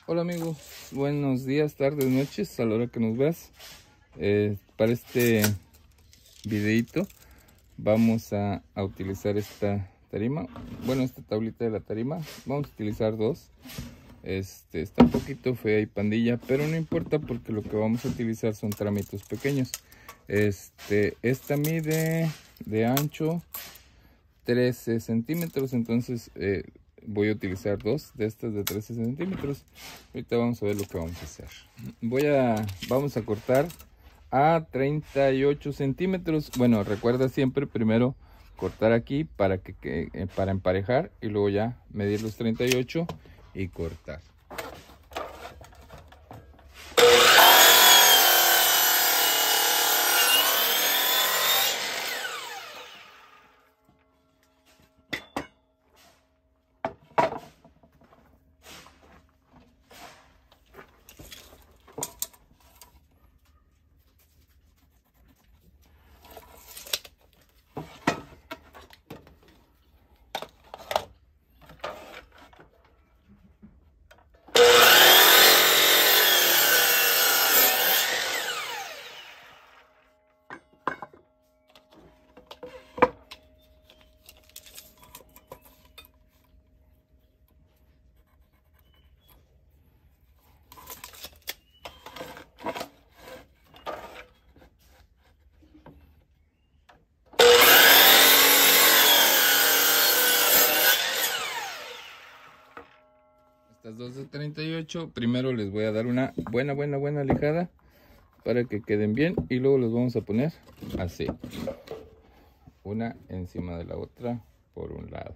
Hola amigo, buenos días, tardes, noches, a la hora que nos veas. Para este videito vamos a utilizar esta tarima, bueno, esta tablita de la tarima. Vamos a utilizar dos. Está un poquito fea y pandilla, pero no importa porque lo que vamos a utilizar son tramitos pequeños. Esta mide de ancho 13 centímetros, entonces voy a utilizar dos de estas de 13 centímetros. Ahorita vamos a ver lo que vamos a hacer. Vamos a cortar a 38 centímetros. Bueno, recuerda siempre primero cortar aquí para para emparejar, y luego ya medir los 38 y cortar. Estas dos de 38, primero les voy a dar una buena lijada para que queden bien, y luego los vamos a poner así, una encima de la otra por un lado.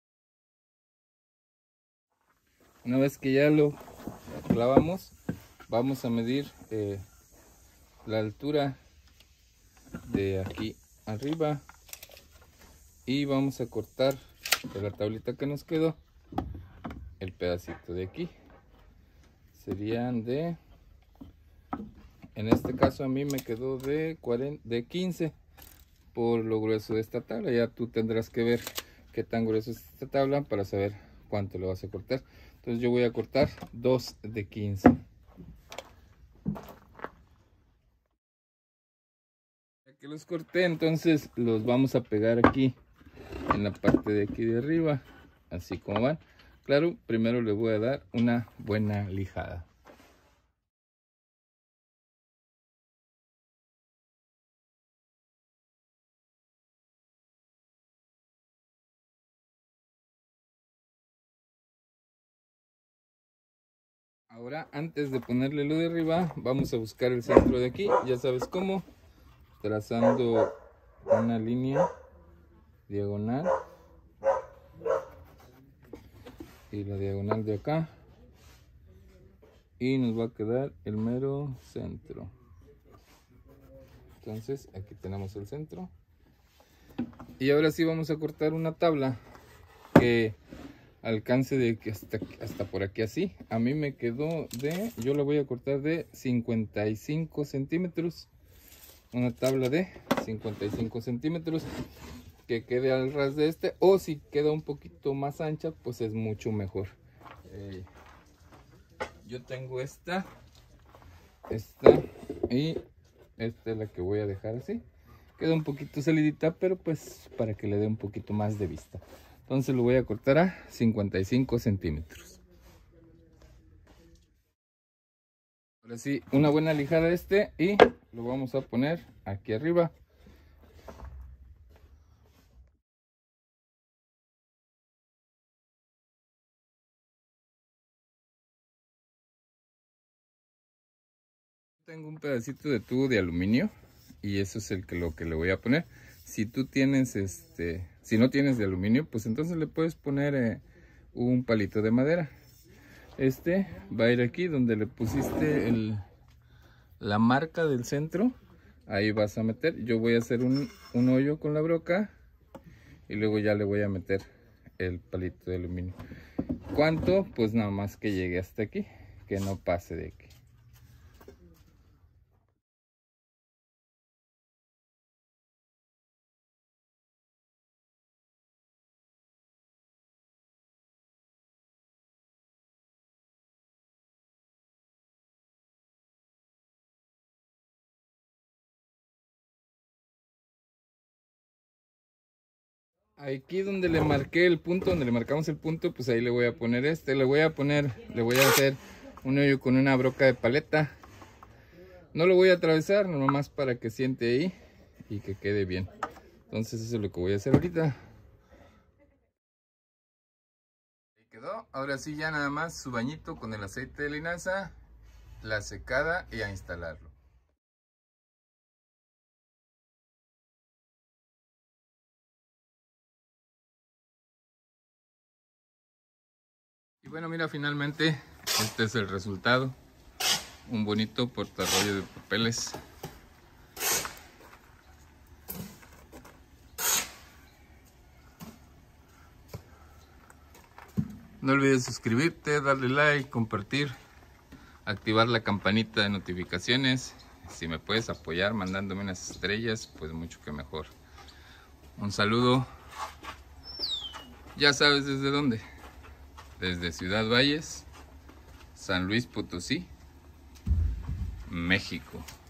Una vez que ya lo clavamos, vamos a medir la altura de aquí arriba y vamos a cortar de la tablita que nos quedó el pedacito de aquí. Serían de, en este caso a mí me quedó de 15 por lo grueso de esta tabla. Ya tú tendrás que ver qué tan grueso es esta tabla para saber cuánto le vas a cortar. Entonces yo voy a cortar 2 de 15. Ya que los corté, entonces los vamos a pegar aquí en la parte de aquí de arriba, así como van. Claro, primero le voy a dar una buena lijada. Ahora, antes de ponerle lo de arriba, vamos a buscar el centro de aquí. Ya sabes cómo, trazando una línea diagonal y la diagonal de acá, y nos va a quedar el mero centro. Entonces aquí tenemos el centro, y ahora sí vamos a cortar una tabla que alcance de que hasta por aquí, así. A mí me quedó yo la voy a cortar de 55 centímetros, una tabla de 55 centímetros que quede al ras de este, o si queda un poquito más ancha pues es mucho mejor. Yo tengo esta y esta es la que voy a dejar así. Queda un poquito salidita, pero pues para que le dé un poquito más de vista. Entonces lo voy a cortar a 55 centímetros. Ahora sí, una buena lijada y lo vamos a poner aquí arriba. Tengo un pedacito de tubo de aluminio y eso es lo que le voy a poner. Si tú tienes si no tienes de aluminio, pues entonces le puedes poner un palito de madera. Va a ir aquí donde le pusiste la marca del centro. Ahí vas a meter. Yo voy a hacer un hoyo con la broca y luego ya le voy a meter el palito de aluminio. ¿Cuánto? Pues nada más que llegue hasta aquí, que no pase de aquí. Aquí donde le marqué el punto, donde le marcamos el punto, pues ahí le voy a poner le voy a hacer un hoyo con una broca de paleta. No lo voy a atravesar, nomás para que siente ahí y que quede bien. Entonces eso es lo que voy a hacer ahorita. Ahí quedó. Ahora sí, ya nada más su bañito con el aceite de linaza, la secada y a instalarlo. Y bueno, mira, finalmente este es el resultado. Un bonito portarrollo de papeles. No olvides suscribirte, darle like, compartir, activar la campanita de notificaciones. Si me puedes apoyar mandándome unas estrellas, pues mucho que mejor. Un saludo. Ya sabes desde dónde. Desde Ciudad Valles, San Luis Potosí, México.